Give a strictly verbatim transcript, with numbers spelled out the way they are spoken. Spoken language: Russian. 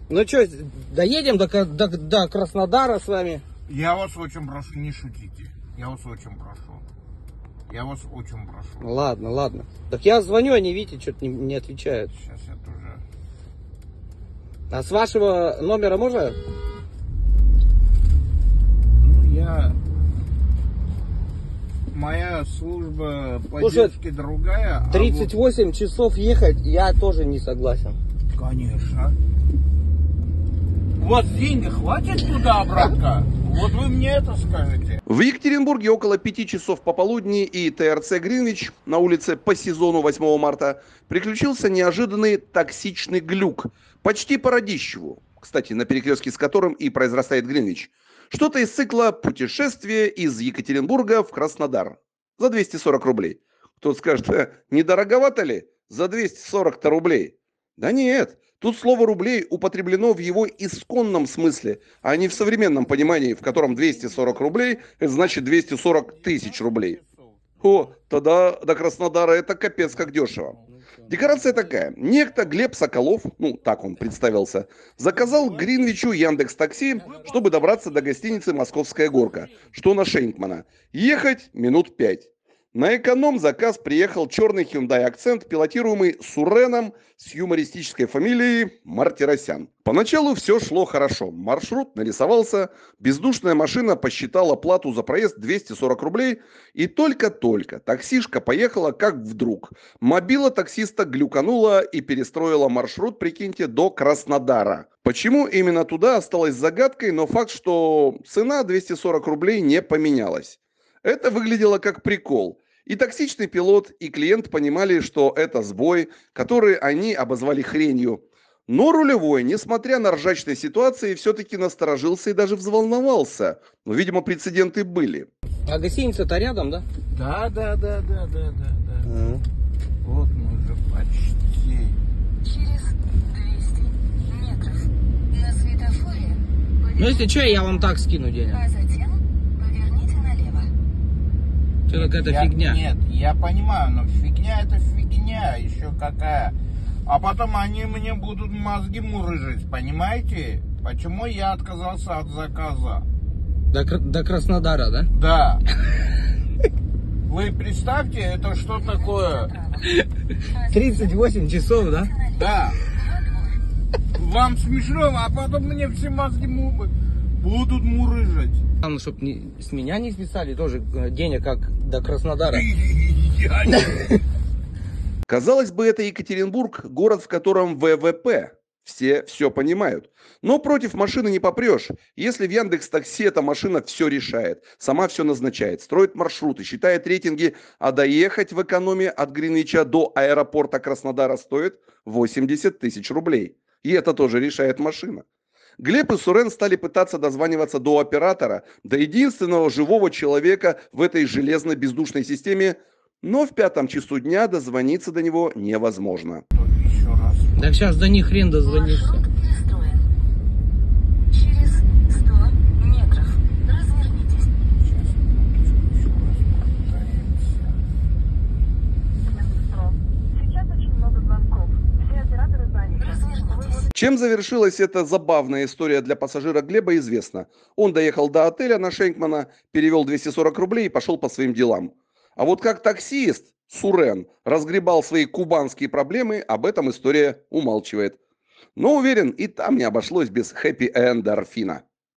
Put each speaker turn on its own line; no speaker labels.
Ну что, доедем до, до, до Краснодара с вами?
Я вас очень прошу, не шутите. Я вас очень прошу. Я вас очень прошу.
Ладно, ладно. Так я звоню, они, видите, что-то не, не отвечают.
Сейчас я тоже...
А с вашего номера можно?
Ну, я... Моя служба поддержки Слушай, другая.
тридцать восемь а вот... часов ехать, я тоже не согласен.
Конечно. У вас денег хватит туда-обратно? Вот вы мне это скажете.
В Екатеринбурге около пяти часов пополудни и ТРЦ «Гринвич» на улице по сезону восьмого марта приключился неожиданный токсичный глюк. Почти по Радищеву. Кстати, на перекрестке с которым и произрастает Гринвич. Что-то из цикла «Путешествие из Екатеринбурга в Краснодар». За двести сорок рублей. Кто-то скажет, э, недороговато ли? За двести сорок-то рублей. Да нет. Тут слово «рублей» употреблено в его исконном смысле, а не в современном понимании, в котором двести сорок рублей – это значит двести сорок тысяч рублей. О, тогда до Краснодара это капец как дешево. Декорация такая. Некто Глеб Соколов, ну так он представился, заказал Гринвичу Яндекс.Такси, чтобы добраться до гостиницы «Московская горка», что на Шенкмана. Ехать минут пять. На эконом-заказ приехал черный Hyundai Accent, пилотируемый Суреном с юмористической фамилией Мартиросян. Поначалу все шло хорошо. Маршрут нарисовался, бездушная машина посчитала плату за проезд двести сорок рублей, и только-только таксишка поехала как вдруг. Мобила таксиста глюканула и перестроила маршрут, прикиньте, до Краснодара. Почему именно туда, осталось загадкой, но факт, что цена двести сорок рублей не поменялась. Это выглядело как прикол. И токсичный пилот, и клиент понимали, что это сбой, который они обозвали хренью. Но рулевой, несмотря на ржачные ситуации, все-таки насторожился и даже взволновался. Но, видимо, прецеденты были.
А гостиница-то рядом, да?
Да, да, да, да, да, да, да.
А.
Вот мы уже почти.
Через двести метров на светофоре.
Ну, если что, я вам так скину денег.
А затем поверните налево.
Это какая-то
я,
фигня.
Нет, я понимаю, но фигня это фигня, еще какая. А потом они мне будут мозги мурыжить, понимаете? Почему я отказался от заказа?
До, до Краснодара, да?
Да. Вы представьте, это что такое?
тридцать восемь часов, да?
Да. Вам смешно, а потом мне все мозги му- будут мурыжить.
Там, чтобы не, с меня не списали тоже денег, как до Краснодара.
Казалось бы, это Екатеринбург, город, в котором вэ вэ пэ. Все все понимают. Но против машины не попрешь. Если в Яндекс.Такси эта машина все решает, сама все назначает, строит маршруты, считает рейтинги, а доехать в экономе от Гринвича до аэропорта Краснодара стоит восемьдесят тысяч рублей. И это тоже решает машина. Глеб и Сурен стали пытаться дозваниваться до оператора, до единственного живого человека в этой железной бездушной системе, но в пятом часу дня дозвониться до него невозможно.
Еще раз.
Так сейчас до них хрен дозвонишься.
Маршрут перестроен. Через сто метров развернитесь. Сейчас очень много звонков. Все операторы заняты. Развернитесь.
Чем завершилась эта забавная история для пассажира Глеба, известно. Он доехал до отеля на Шенкмана, перевел двести сорок рублей и пошел по своим делам. А вот как таксист Сурен разгребал свои кубанские проблемы, об этом история умалчивает. Но уверен, и там не обошлось без хэппи-эндорфина.